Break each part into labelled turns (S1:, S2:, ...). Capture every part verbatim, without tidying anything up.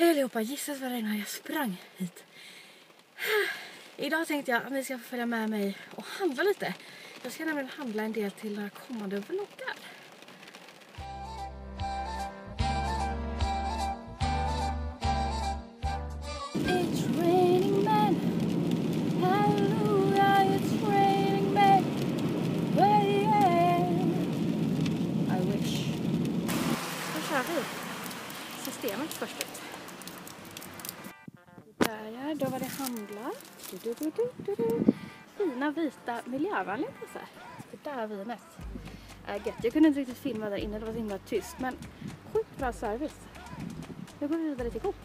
S1: Hej allihopa, gissat vad det är när jag sprang hit. Idag tänkte jag att ni ska få följa med mig och handla lite. Jag ska nämligen handla en del till några kommande vloggar. It's raining men. Hallelujah, it's raining men. I wish. Då kör vi. Systemet först ut. Där, då var det handlar. Du, du, du, du, du. Fina vita miljövänliga påsar. Det där vinet är gött. Jag kunde inte riktigt filma där inne, det var så himla tyst. Men sjukt bra service. Nu går vi vidare till Coop.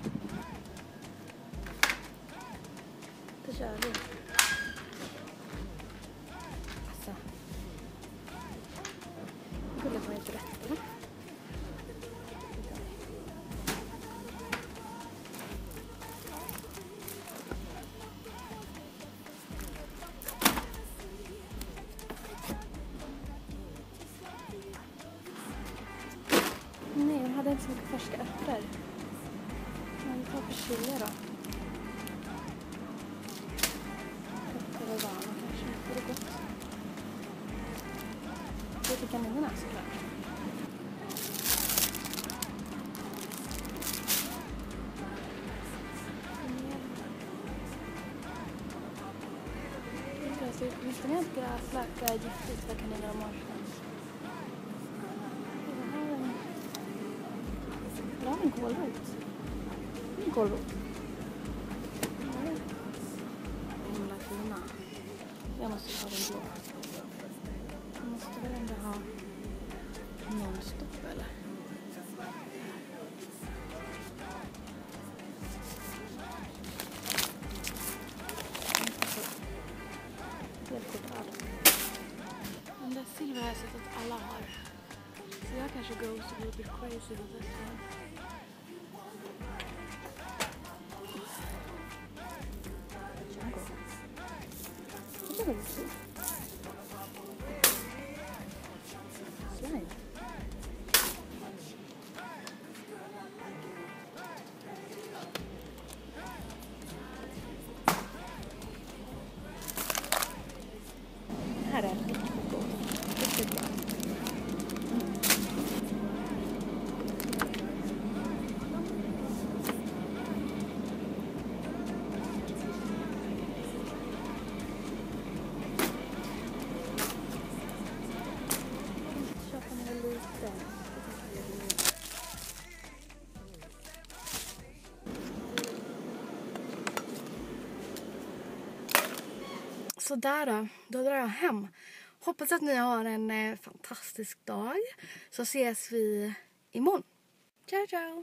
S1: Då kör vi. Alltså. Gullar man inte rätt, eller? Nej, de hade inte så mycket färska ärtor. Men vi tar persilja då. Ärtor och varma kanske. Det är gott. Lite kaninerna såklart. Visste ni att gräs verkar giftigt för kaniner och marsvin? Det här är en kålrot. En kålrot. Himla fina. Jag måste ha den blå. Jag måste väl ändå ha non-stop eller? Helt total. Men det silver har jag sett att alla har. Så jag kanske goes a little bit crazy with this one. Det är väldigt fint. Slime. Här är det. Riktigt bra. Så där då, då drar jag hem. Hoppas att ni har en eh, fantastisk dag. Så ses vi imorgon. Ciao, ciao!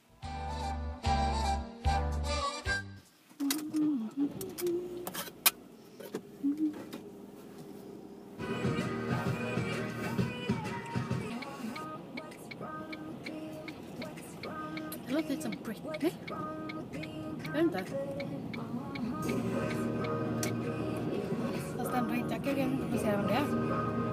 S1: Det låter lite som Britney. Jag vet inte. Fast ändå inte. Jag kan inte se vem det är.